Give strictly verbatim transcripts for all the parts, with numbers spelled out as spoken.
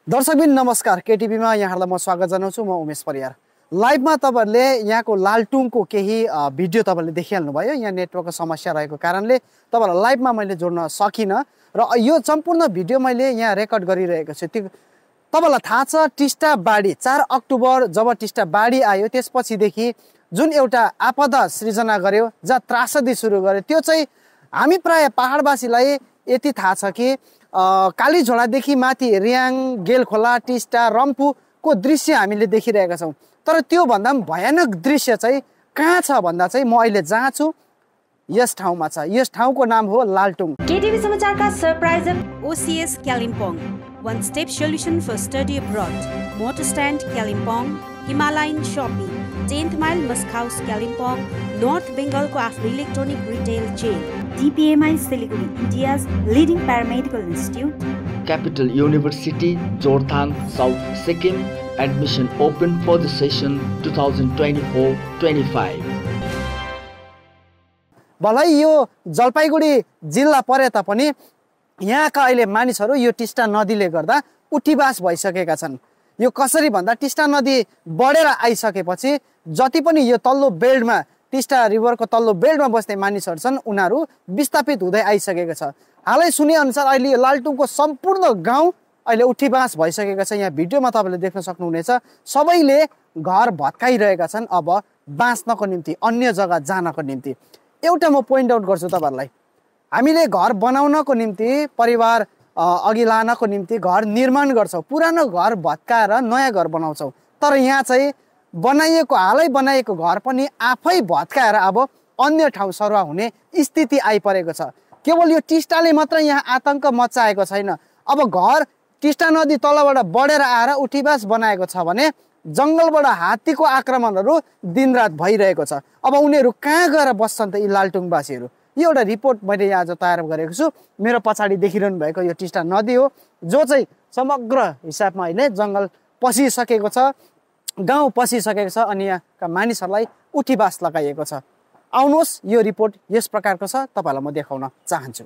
दर्शकबिन नमस्कार, केटिभीमा यहाँहरूलाई म स्वागत जनाउँछु। म उमेश परियार। लाइभमा तपाईँहरूले यहाँको लालटुङको केही भिडियो तपाईँले देखिहाल्नु भयो। यहाँ नेटवर्कको समस्या रहेको कारणले तपाईँहरूलाई लाइभमा मैले जोड्न सकिनँ र यो सम्पूर्ण भिडियो मैले यहाँ रेकर्ड गरिरहेको छु। त्यो तपाईँलाई थाहा छ, टिस्टा बाढी चार अक्टोबर जब टिस्टा बाढी आयो त्यसपछिदेखि जुन एउटा आपदा सृजना गर्यो, जहाँ त्रासदी सुरु गर्यो, त्यो चाहिँ हामी प्राय पहाडवासीलाई यति थाहा छ कि कालीझोडादेखि माथि रियाङ, गेलखोला, टिस्टा, रम्फूको दृश्य हामीले देखिरहेका छौँ। तर त्योभन्दा पनि भयानक दृश्य चाहिँ कहाँ छ भन्दा चाहिँ म अहिले जहाँ छु यस ठाउँमा छ। यस ठाउँको नाम हो लालटुङ। केटिभी समाचारका सरप्राइजर OCS Kalimpong, one step solution for study abroad, motor stand Kalimpong, Himalayan shopping, tenth mile musk house Kalimpong, north बेङ्गलको आफ्नो electronic retail chain, DPMI Siliguri, India's leading paramedical institute, Capital University, Jorthang, South Sikkim. Admission open for the session twenty twenty-four twenty-five. भलै यो जलपाइगुडी जिल्ला परे तापनि यहाँका अहिले मानिसहरू यो टिस्टा नदीले गर्दा उठीबास भइसकेका छन्। यो कसरी भन्दा टिस्टा नदी बढेर आइसकेपछि जति पनि यो तल्लो बेल्टमा, टिस्टा रिभरको तल्लो बेल्टमा बस्ने मानिसहरू छन्, उनीहरू विस्थापित हुँदै आइसकेको छ। हालै सुने अनुसार अहिले यो लालटुङको सम्पूर्ण गाउँ अहिले उठीबास भइसकेको छ। यहाँ भिडियोमा तपाईँले देख्न सक्नुहुनेछ, सबैले घर भत्काइरहेका छन् अब बाँच्नको निम्ति, अन्य जग्गा जानको निम्ति। एउटा म पोइन्ट आउट गर्छु तपाईँहरूलाई, हामीले घर बनाउनको निम्ति, परिवार अघि लानको निम्ति घर निर्माण गर्छौँ, पुरानो घर भत्काएर नयाँ घर बनाउँछौँ। तर यहाँ चाहिँ बनाइएको, हालै बनाइएको घर पनि आफै भत्काएर अब अन्य ठाउँ सरुवा हुने स्थिति आइपरेको छ। केवल यो टिस्टाले मात्र यहाँ आतंक मचाएको छैन, अब घर टिस्टा नदी तलबाट बढेर आएर उठीबास बनाएको छ भने जङ्गलबाट हात्तीको आक्रमणहरू दिनरात भइरहेको छ। अब उनीहरू कहाँ गएर बस्छन् त यी लालटुङवासीहरू? यो एउटा रिपोर्ट मैले यहाँ आज तयार गरेको छु। मेरो पछाडि देखिरहनु भएको यो टिस्टा नदी हो, जो चाहिँ समग्र हिसाबमा अहिले जङ्गल पसिसकेको छ, गाउँ पसिसकेको छ, अनि यहाँका मानिसहरूलाई उठीबास लगाइएको छ। आउनुहोस्, यो रिपोर्ट यस प्रकारको छ, तपाईँलाई म देखाउन चाहन्छु।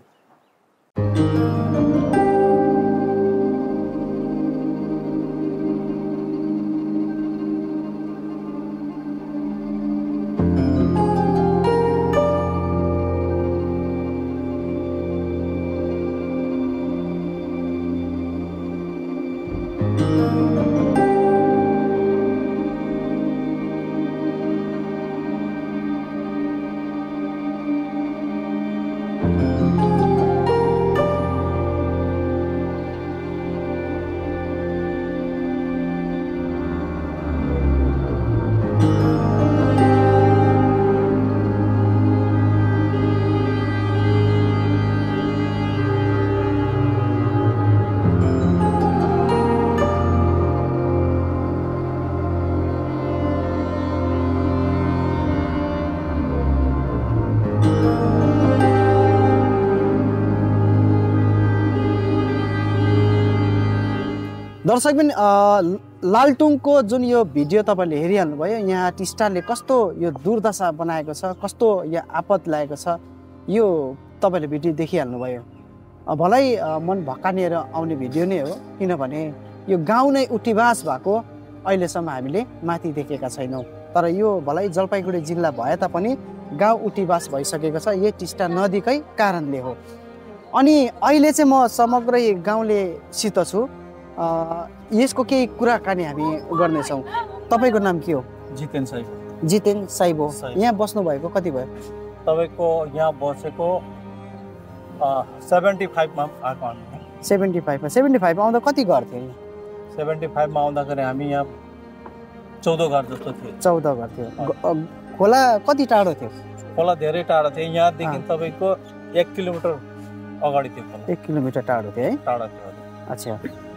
दर्शकबिन, लालटुङको जुन यो भिडियो तपाईँले हेरिहाल्नुभयो, यहाँ टिस्टाले कस्तो यो दुर्दशा बनाएको छ, कस्तो यहाँ आपद ल्याएको छ, यो तपाईँले भिडियो देखिहाल्नुभयो। भलै मन भक्कानिएर आउने भिडियो नै हो, किनभने यो गाउँ नै उठीबास भएको अहिलेसम्म हामीले माथि देखेका छैनौँ। तर यो भलै जलपाइगुडी जिल्ला भए तापनि गाउँ उठीबास भइसकेको छ, यही टिस्टा नदीकै कारणले हो। अनि अहिले चाहिँ म समग्र गाउँलेसित छु, यसको केही कुराकानी हामी गर्नेछौँ। तपाईँको नाम के हो? जितेन साइबो। जितेन साइबो। यहाँ बस्नु भएको कति भयो? तपाईँको यहाँ बसेको सेभेन्टी फाइभमा आएको हामी। सेभेन्टी फाइभमा सेभेन्टी फाइभमा आउँदा कति घर थियो? सेभेन्टी फाइभमा आउँदाखेरि हामी यहाँ चौध घर जस्तो थियो। चौध घर थियो। खोला कति टाढो थियो? खोला धेरै टाढो थियो, यहाँदेखि तपाईँको एक किलोमिटर अगाडि थियो खोला। एक किलोमिटर टाढो थियो है? टाढो थियो। अच्छा,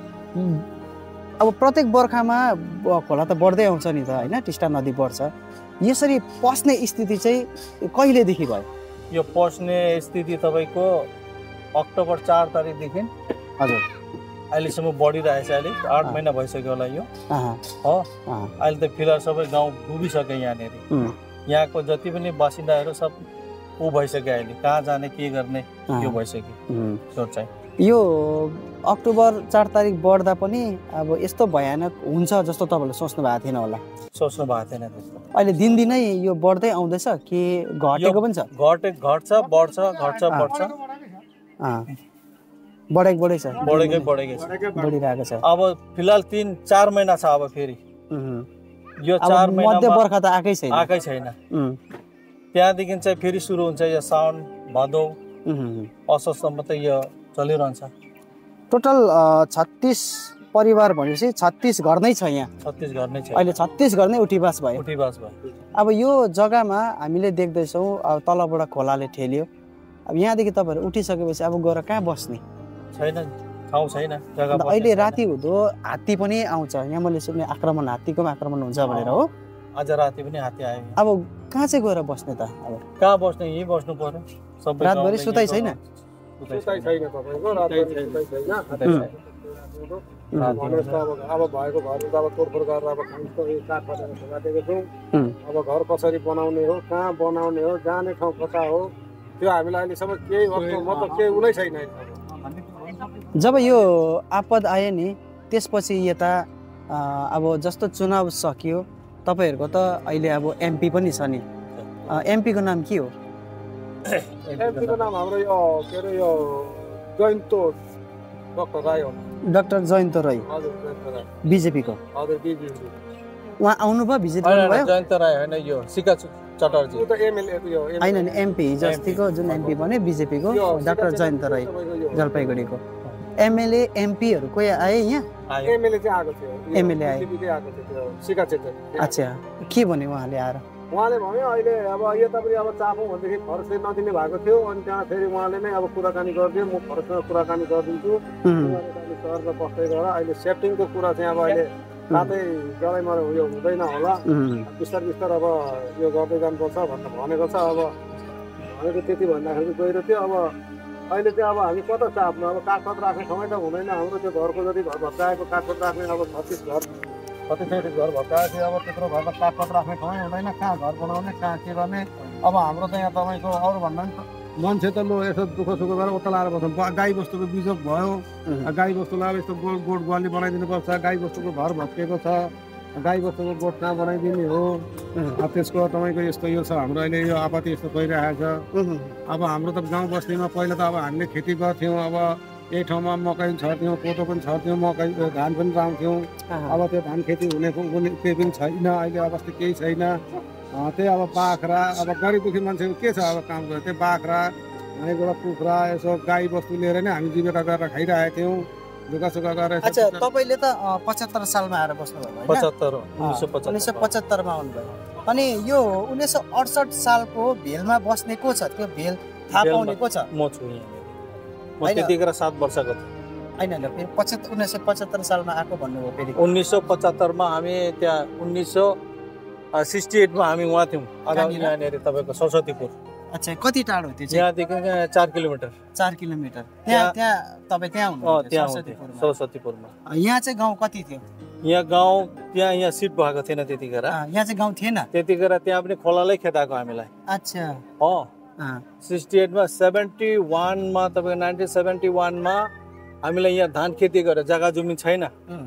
अब प्रत्येक बर्खामा खोला त बढ्दै आउँछ नि त, होइन? टिस्टा नदी बढ्छ, यसरी पस्ने स्थिति चाहिँ कहिलेदेखि भयो? यो पस्ने स्थिति तपाईँको अक्टोबर चार तारिकदेखि हजुर अहिलेसम्म बढिरहेछ। अहिले आठ महिना भइसक्यो होला यो हो। अहिले त फिलहाल सबै गाउँ डुबिसक्यो यहाँनिर। यहाँको जति पनि बासिन्दाहरू सब ऊ भइसक्यो, अहिले कहाँ जाने के गर्ने यो भइसक्यो सोच चाहिँ। यो अक्टोबर चार तारिक बढ्दा पनि अब यस्तो भयानक हुन्छ जस्तो तपाईँले सोच्नु भएको थिएन होला? सोच्नु भएको थिएन त्यस्तो। अहिले दिनदिनै यो बढ्दै आउँदैछ कि घटेको पनि छ? घटे घट्छ बढ्छ घट्छ बढ्छ बढेको बढै छ बढेकै बढेकै छ बढिरहेको छ। अब फिलहाल तीन चार महिना छ अब फेरि यो चार महिना मध्य बर्खा त आएकै छैन आएकै छैन त्यहाँदेखि चाहिँ फेरि सुरु हुन्छ यो साउन भदौ असोजसम्म त यो चलिरहन्छ। टोटल छत्तीस परिवार भनेपछि छत्तीस घर नै छ यहाँ। छत्तीस घर नै छ अहिले छत्तीस घर नै उठीबास भयो उठीबास भयो। अब यो जग्गामा हामीले देख्दैछौँ अब तलबाट खोलाले ठेल्यो। अब यहाँदेखि तपाईँहरू उठिसकेपछि अब गएर कहाँ बस्ने? छैन ठाउँ छैन जग्गा। अहिले राति हुँदो हात्ती पनि आउँछ यहाँ, मैले सुन्ने आक्रमण हात्तीको आक्रमण हुन्छ भनेर हो। आज राति पनि हात्ती आयो। अब कहाँ चाहिँ गएर बस्ने त? अब कहाँ बस्ने? यहीँ बस्नु पर्यो। सबै रातभरि सुताइ छैन? सुताइ छैन तपाईँको, रातभरि सुताइ छैन। अब भएको घर त अब तोडफोड गरेर अब काठ पटेर राखेको छौँ। अब घर कसरी बनाउने हो, कहाँ बनाउने हो, जाने ठाउँ कता हो, त्यो हामीलाई अहिलेसम्म केही मतलब केही उनै छैन। जब यो आपद आयो नि त्यसपछि यता अब जस्तो चुनाव सकियो तपाईँहरूको त अहिले अब एमपी पनि छ नि, एमपीको नाम के हो? एमपीको नाम हाम्रो यो के अरे यो जयन्त डाक्टर राई हो। डाक्टर जयन्त राई बिजेपीको? हजुर बिजेपी। उहाँ आउनुभयो भिजिट गर्नुभयो? जयन्त राई होइन यो सिका चटर्जी यो त एमएलए यो हैन नि एमपी जस्तीको जुन एमपी भने बिजेपीको डाक्टर जयन्त राई जलपाइगुडीको। एमएलए एमपीहरु कोही आए यहाँ? एमएलए चाहिँ आएको थियो। एमएलए आए बिजेपीले आएको थियो त्यो सिका चेटर। अच्छा के भन्यो उहाँले आएर? उहाँले भन्यो अहिले अब यता पनि अब चापौँ भनेदेखि फरसै नदिने भएको थियो अनि त्यहाँ फेरि उहाँले नै अब कुराकानी गरिदियो, म फरससँग कुराकानी गरिदिन्छु सहरमा बस्दै गएर अहिले सेफ्टिङको कुरा चाहिँ अब अहिले साथै जराइमा उयो हुँदैन होला, बिस्तार बिस्तार अब यो गर्दै जानुपर्छ भनेर भनेको छ। अब भनेको त्यति भन्दाखेरि गइरो थियो। अब अहिले चाहिँ अब हामी कता चाप्नु? अब काठपट राख्ने ठाउँै त हुँदैन हाम्रो। त्यो घरको जति घर भत्काएको काठपट राख्ने अब छत्तिस घर कति छत्तिस घर भत्काएको थियो। अब त्यत्रो घरमा काठपट राख्ने ठाउँै हुँदैन, कहाँ घर बनाउने कहाँ के गर्ने। अब हाम्रो त यहाँ तपाईँको अरू भन्दा पनि मान्छे त लु यसो दुःख सुख गरेर उता लाएर बस्छ। गाई बस्तुको बिजोग भयो, गाई बस्तुलाई अब यस्तो गोड गोड ग्वाली बनाइदिनुपर्छ। गाई बस्तुको घर भत्किएको छ, गाई बस्तुको गोठ कहाँ बनाइदिने हो। त्यसको तपाईँको यस्तो यो छ हाम्रो अहिले यो आपत्ति यस्तो भइरहेको छ। अब हाम्रो त गाउँ बस्तीमा पहिला त अब हामीले खेती गर्थ्यौँ। अब यही ठाउँमा मकै छर्थ्यौँ, कोदो पनि छर्थ्यौँ, मकै धान पनि लाउँथ्यौँ। अब त्यो धान खेती हुनेको केही पनि छैन, अहिले अवस्था केही छैन। त्यही अब बाख्रा, अब गरिब दुखी मान्छेको के छ अब काम गर्छ, त्यो बाख्रा यहीँबाट कुखुरा यसो गाई बस्तु लिएर नै हामी जीविका गरेर खाइरहेका थियौँ, दुःख सुख गरेर। अच्छा तपाईँले त पचहत्तर सालमा आएर बस्नुभयो? पचहत्तर उन्नाइस सय पचहत्तरमा आउनुभयो। अनि यो उन्नाइस सय अडसठ सालको भेलमा बस्ने को छ? त्यो भेल थाहा पाउने को छ? म छु यहाँ। म त्यतिखेर सात वर्षको थिएँ। होइन होइन फेरि पचहत्तर उन्नाइस सय पचहत्तर सालमा आएको भन्नुभयो फेरि? उन्नाइस सय पचहत्तरमा हामी त्यहाँ उन्नाइस सय सिक्सटी एटमा हामी उहाँ थियौँ यहाँनिर तपाईँको सरस्वतीपुर। अच्छा कति टाढो थियो? यहाँदेखि चार किलोमिटर। चार किलोमिटर त्यहाँ त्यहाँ तपाईँ त्यहाँ हुनुहुन्थ्यो सरस्वतीपुरमा? यहाँ चाहिँ गाउँ कति थियो? यहाँ गाउँ त्यहाँ यहाँ सिफ्ट भएको थिएन त्यतिखेर। यहाँ चाहिँ गाउँ थिएन त्यतिखेर, त्यहाँ पनि खोलालाई खेदाएको हामीलाई। अच्छा हो सिक्सटी एटमा सेभेन्टी वानमा तपाईँको नाइन्टिन सेभेन्टी वानमा हामीलाई यहाँ धान खेती गरेर जग्गा जमिन छैन,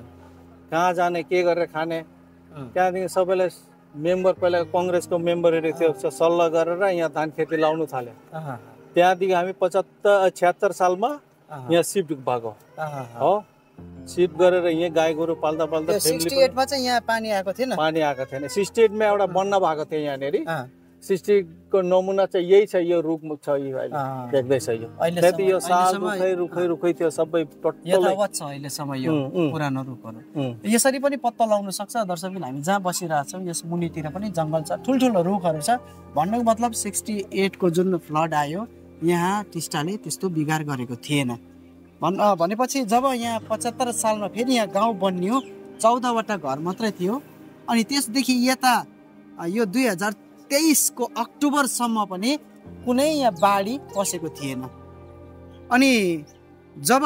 कहाँ जाने के गरेर खाने। त्यहाँदेखि सबैलाई मेम्बर पहिला कङ्ग्रेसको मेम्बरहरू थियो सल्लाह गरेर यहाँ धान खेती लाउनु थाल्यो। त्यहाँदेखि हामी पचहत्तर छिहत्तर सालमा यहाँ सिफ्ट भएको हो। सिफ्ट गरेर यहाँ गाई गोरु पाल्दा पाल्दा सिक्सटी एटमा चाहिँ यहाँ पानी आएको थिएन? पानी आएको थिएन। सिक्सटी एटमा एउटा बन्न भएको थियो यहाँनिर। सिक्सटीको नमुना चाहिँ यही छ, यो रुख छ यो अहिले देख्दैछ। यो त्यति यो साल रुखै रुखै रुखै थियो सबै यथावत छ अहिलेसम्म यो पुरानो रुखहरू। यसरी पनि पत्ता लगाउन सक्छ दर्शकबिन, हामी जहाँ बसिरहेछौँ यस मुनितिर पनि जङ्गल छ, ठुल्ठुलो रुखहरू छ। भन्नुको मतलब सिक्सटी एटको जुन फ्लड आयो यहाँ टिस्टाले त्यस्तो बिगार गरेको थिएन भन् भनेपछि जब यहाँ पचहत्तर सालमा फेरि यहाँ गाउँ बनियो, चौधवटा घर मात्रै थियो। अनि त्यसदेखि यता यो दुई हजार तेइसको अक्टोबरसम्म पनि कुनै यहाँ बाढी पसेको थिएन। अनि जब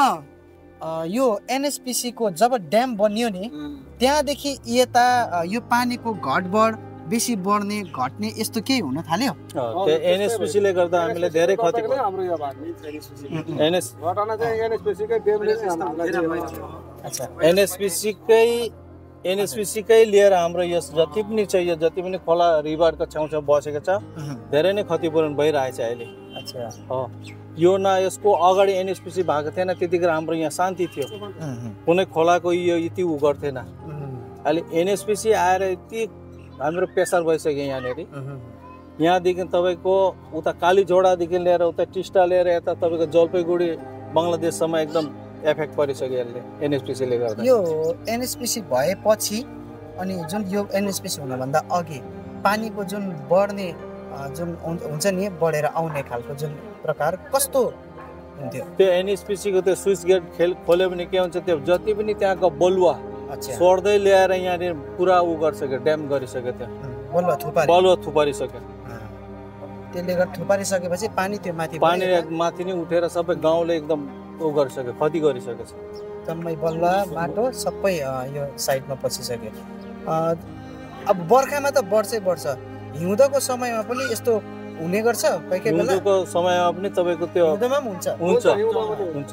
यो एनएचपिसीको जब ड्याम बनियो नि त्यहाँदेखि यता यो पानीको घटबड बेसी बढ्ने घट्ने यस्तो केही हुन थाल्यो? त्यो एनएसपीसी ले गर्दा हामीले धेरै क्षति भयो। हाम्रो यो भाग एनएस एनएस घटना चाहिँ एनएसपीसी कै डेमले नै हामीलाई अच्छा एनएसपीसी कै एनएसपीसी कै लिएर हाम्रो यस जति पनि छ यो जति पनि खोला रिभरको छेउछाउ बसेको छ धेरै नै क्षतिपूरण भइरहेछ अहिले। अच्छा हो यो न यसको अगाडि एनएसपीसी भएको थिएन त्यतिखेर हाम्रो यहाँ शान्ति थियो, कुनै खोलाको यो यति उ गर्थेन। अहिले एनएसपीसी आएर यति हाम्रो प्रेसर भइसक्यो यहाँनिर। यहाँदेखि तपाईँको उता कालीझोडादेखि लिएर उता टिस्टा लिएर यता तपाईँको जलपाइगुडी बङ्गलादेशसम्म एकदम एफेक्ट परिसक्यो यसले एनएसपीसीले गर्दा। यो एनएसपीसी भएपछि अनि जुन यो एनएसपीसी हुनभन्दा अघि पानीको जुन बढ्ने जुन हुन्छ नि बढेर आउने खालको जुन प्रकार कस्तो हुन्थ्यो? त्यो एनएसपीसीको त्यो स्विच गेट खेल खोल्यो भने के हुन्छ त्यो जति पनि त्यहाँको बलुवा सोर्दै ल्याएर यहाँनिर पुरा उ गरिसक्यो, ड्याम गरिसक्यो, त्यो बलुवा थुपारी बलुवा थुपारिसक्यो। त्यसले गर्दा थुपारिसकेपछि पानी त्यो माथि पानी माथि नै उठेर सबै गाउँले एकदम उ गरिसक्यो, क्षति गरिसकेको छ। जम्मै बलुवा माटो सबै यो साइडमा पसिसक्यो। अब बर्खामा त बढ्छै बढ्छ, हिउँदको समयमा पनि यस्तो हुने गर्छ कोही कोही बेला? हिउँदको समयमा पनि तपाईँको त्यो हिउँदमा पनि हुन्छ हुन्छ हुन्छ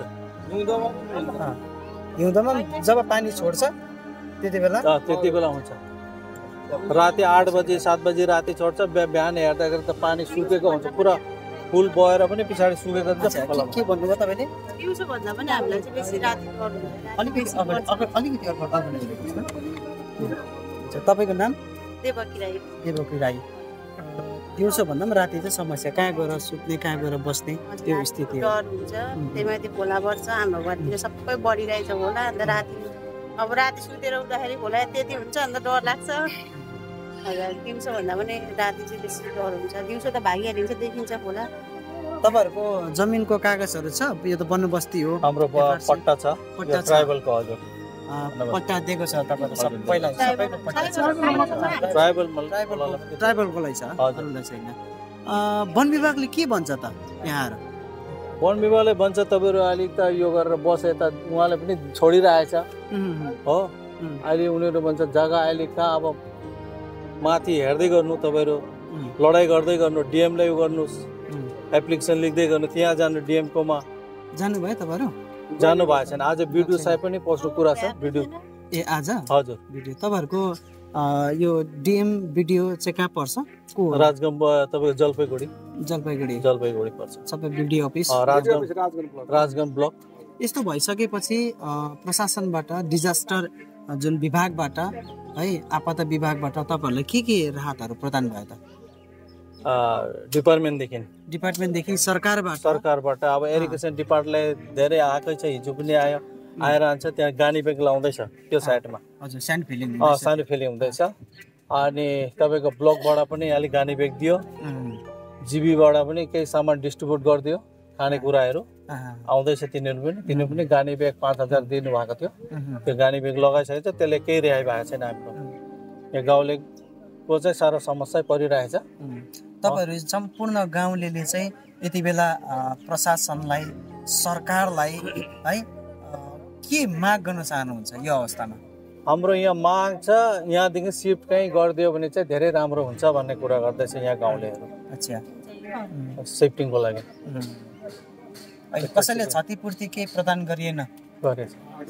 हिउँदमा जब पानी छोड्छ त्यति बेला त्यति बेला हुन्छ। राति आठ बजी सात बजी राति छोड्छ, बिहान हेर्दाखेरि त पानी सुकेको हुन्छ, पुरा फुल बहेर पनि पछाडि सुकेको हुन्छ। के भन्नुभयो तपाईँले? दिउँसो भन्दा पनि हामीलाई चाहिँ बेसी राति पर्नु अलिकति अलिकति तपाईँको नाम? देवकी राई। देवकी राई। दिउँसो भन्दा पनि राति चाहिँ समस्या, कहाँ गएर सुत्ने कहाँ गएर बस्ने त्यो स्थिति हो। डर हुन्छ, त्यही माथि खोला बढ्छ, हाम्रो घरतिर सबै बढिरहेछ होला। अन्त राति अब राति सुतेर उठ्दाखेरि खोला त्यति हुन्छ, अन्त डर लाग्छ। हजुर दिउँसो भन्दा पनि राति चाहिँ बेसी डर हुन्छ। दिउँसो त भागिहालिन्छ, देखिन्छ खोला। तपाईँहरूको जमिनको कागजहरू छ? यो त बन्दोबस्ती हो, हाम्रो पट्टा छ, पट्टा छ। ट्राइबलको हजुर पट्टा दिएको छ तपाईँको सबैलाई? सबैको पट्टा छ। ट्राइबल ट्राइबलकोलाई छ, अरूलाई छैन। वन विभागले के भन्छ त यहाँहरू? वन विभागले भन्छ तपाईँहरू अलिक त यो गरेर बसे त उहाँले पनि छोडिरहेछ हो। अहिले उनीहरू भन्छ जग्गा अहिले कहाँ अब माथि हेर्दै गर्नु, तपाईँहरू लडाइँ गर्दै गर्नु, डिएमलाई उ गर्नुहोस्, एप्लिकेसन लेख्दै गर्नु, त्यहाँ जानु डिएमकोमा। जानुभयो तपाईँहरू? जानु भएको छैन। आज भिडियो साहेब पनि पस्नु कुरा छ भिडियो। ए आज हजुर भिडियो तपाईँहरूको यो डिएम भिडियो चाहिँ कहाँ पर्छ? को राजगम तपाईँको जलपाइगुडी जलपाइगुडी जलपाइगुडी पर्छ सबै BDO office Rajganj Rajganj block. यस्तो भइसकेपछि प्रशासनबाट डिजास्टर जुन विभागबाट है आपदा विभागबाट तपाईँहरूलाई के के राहतहरू प्रदान भयो त? डिपार्टमेन्टदेखि डिपार्टमेन्टदेखि सरकारबाट सरकारबाट अब एरिगेसन डिपार्टमेन्टले धेरै आएकै छ, हिजो पनि आयो, आएर आन्छ। त्यहाँ गानी ब्याग लाउँदैछ त्यो साइडमा। हजुर सानो फिलिङ अँ सानो फिलिङ हुँदैछ। अनि तपाईँको ब्लकबाट पनि अलिक गानी ब्याग दियो, जिबीबाट पनि केही सामान डिस्ट्रिब्युट गरिदियो, खानेकुराहरू आउँदैछ। तिनीहरू पनि तिनीहरू पनि गानी ब्याग पाँच हजार दिनुभएको थियो, त्यो गानी ब्याग लगाइसकेको छ, त्यसले केही रिहाई भएको छैन। हाम्रो यो गाउँलेको चाहिँ साह्रो समस्या परिरहेछ। तपाईँहरू सम्पूर्ण गाउँलेले चाहिँ यति बेला प्रशासनलाई सरकारलाई है के माग गर्न चाहनुहुन्छ यो अवस्थामा? हाम्रो यहाँ माग छ यहाँदेखि सिफ्ट कहीँ गरिदियो भने चाहिँ धेरै राम्रो हुन्छ भन्ने कुरा गर्दैछ यहाँ गाउँलेहरू। अच्छा सिफ्टिङको लागि कसैले क्षतिपूर्ति केही प्रदान गरिएन? गरेछ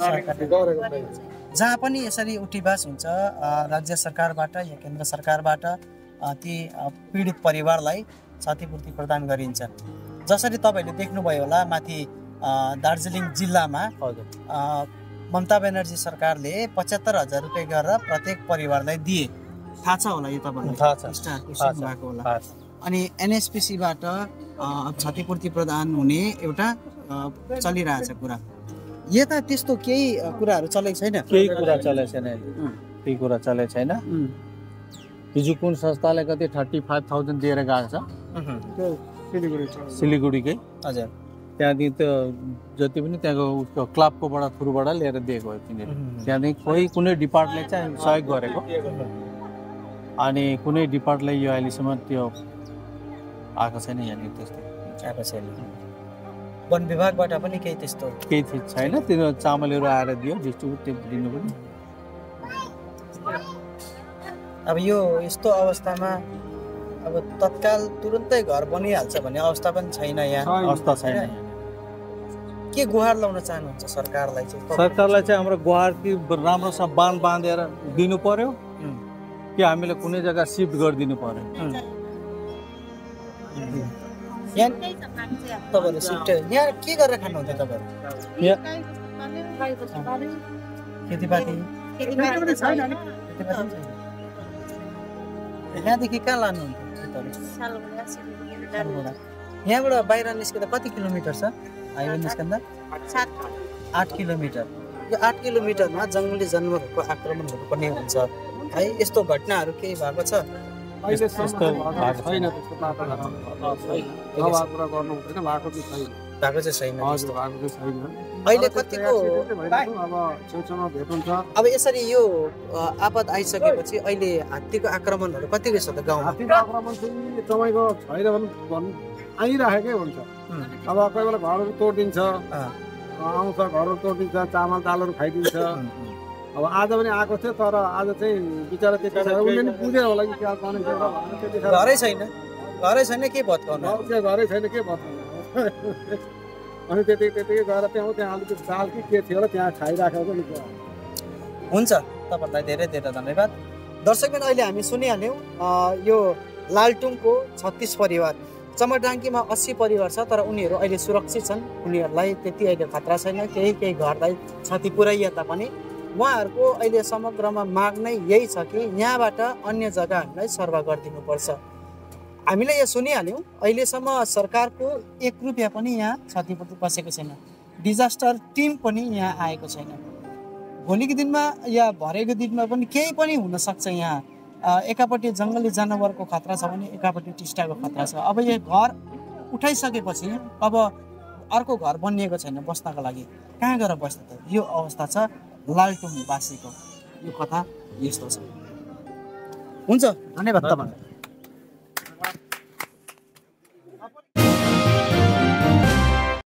जहाँ पनि यसरी उठीबास हुन्छ राज्य सरकारबाट या केन्द्र सरकारबाट ती पीडित परिवारलाई क्षतिपूर्ति प्रदान गरिन्छ। जसरी तपाईँले देख्नुभयो होला माथि दार्जिलिङ जिल्लामा ममता ब्यानर्जी सरकारले पचहत्तर हजार रुपियाँ गरेर प्रत्येक परिवारलाई दिए, थाहा छ होला यो तपाईँलाई? थाहा छ, भएको होला। अनि एनएसपीसीबाट क्षतिपूर्ति प्रदान हुने एउटा चलिरहेछ कुरा। यता त्यस्तो केही कुराहरू चलेको छैन? केही कुरा चलेको छैन, केही कुरा चलेको छैन। हिजो कुन संस्थाले कति थर्टी फाइभ थाउजन्ड दिएर गएको छ सिलिगुडीकै। हजुर त्यहाँदेखि त्यो जति पनि त्यहाँको उसको क्लबकोबाट थ्रुबाट लिएर दिएको हो तिनीहरू। त्यहाँदेखि कोही कुनै डिपार्टले चाहिँ सहयोग गरेको, अनि कुनै डिपार्टले यो अहिलेसम्म त्यो आएको छैन यहाँनिर, त्यस्तो आएको छैन। वन विभागबाट पनि केही त्यस्तो केही छैन। त्यो चामलहरू आएर दियो डिस्ट्रिब्युट, त्यो दिनु पनि अब यो यस्तो अवस्थामा अब तत्काल तुरुन्तै घर बनिहाल्छ भन्ने अवस्था पनि छैन यहाँ। अवस्था छैन। के गुहार लाउन चाहनुहुन्छ सरकारलाई चाहिँ? सरकारलाई चाहिँ हाम्रो गुहार कि राम्रोसँग बाँध बाँधेर दिनु पर्यो कि हामीले कुनै जग्गा सिफ्ट गरिदिनु पर्यो। यहाँ तपाईँहरू सिफ्ट यहाँ के गरेर खानुहुन्थ्यो तपाईँहरू? खेतीपाती यहाँदेखि कहाँ लानुहुन्थ्यो? यहाँबाट बाहिर निस्किँदा कति किलोमिटर छ हाइवे निस्कँदा? आठ किलोमिटर। यो आठ किलोमिटरमा जङ्गली जनावरहरूको आक्रमणहरू पनि हुन्छ है। यस्तो घटनाहरू केही भएको छ? भएको चाहिँ छैन। अहिले कतिको अब यसरी यो आपद आइसकेपछि अहिले हात्तीको आक्रमणहरू कति रहेछ त गाउँमा? हात्तीको आक्रमण चाहिँ तपाईँको छैन भनौँ आइराखेकै हुन्छ। अब कोही बेला घरहरू तोडिदिन्छ, आउँछ घरहरू तोडिदिन्छ, चामल दालहरू खाइदिन्छ। अब आज पनि आएको थियो तर आज चाहिँ बिचरा त्यति उसले नि बुझेर होला कि क्या गर्ने घरै छैन। घरै छैन के भत्काउनु? घरै छैन के भत्काउनु? अनि त्यति त्यतिकै गएर त्यहाँ त्यहाँ अलिकति दाल कि के थियो होला त्यहाँ खाइराखेको नि। हुन्छ, तपाईँहरूलाई धेरै धेरै धन्यवाद। दर्शकबिन अहिले हामी सुनिहाल्यौँ यो लालटुङको छत्तिस परिवार, चमरडाङ्गीमा अस्सी परिवार छ तर उनीहरू अहिले सुरक्षित छन्। उनीहरूलाई त्यति अहिले खतरा छैन। केही केही घरलाई क्षति पुर्याइए तापनि उहाँहरूको अहिले समग्रमा माग नै यही छ कि यहाँबाट अन्य जग्गाहरूलाई सर्व गरिदिनुपर्छ। हामीले यहाँ सुनिहाल्यौँ अहिलेसम्म सरकारको एक रुपियाँ पनि यहाँ क्षतिपूर्ति पसेको छैन। डिजास्टर टिम पनि यहाँ आएको छैन। भोलिको दिनमा या भरेको दिनमा पनि केही पनि हुनसक्छ। यहाँ एकापट्टि जङ्गली जनावरको खतरा छ भने एकापट्टि टिस्टाको खतरा छ। अब यो घर उठाइसकेपछि अब अर्को घर बनिएको छैन बस्नको लागि, कहाँ गएर बस्छ त? यो अवस्था छ लालटुङवासीको। यो कथा यस्तो छ। हुन्छ, धन्यवाद तपाईँलाई।